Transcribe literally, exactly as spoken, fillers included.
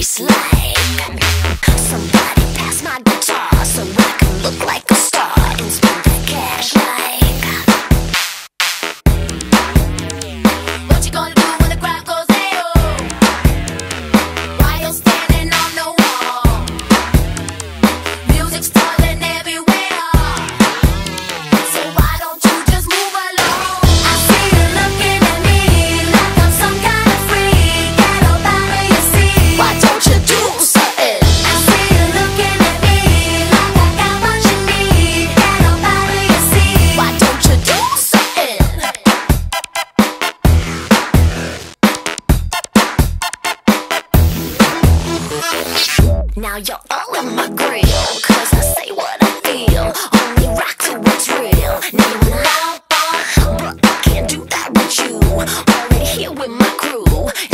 Peice like. Somebody pass my guitar so I can look like a star and spend that cash like. What you gonna do when the crowd goes hey-oh? Why you standing on the wall? Music's falling everywhere. So why don't you just move along? I see you looking at me like I'm some kind of freak. Get up out of your seat. Why don't you do something? I see you looking at me like I got what you need. Get up out of your seat. Why don't you do something? Now you're all in my grill, cause I say what I feel. Only rock to what's real. Now you wanna hop on, but I can't do that with you. Only here with my crew.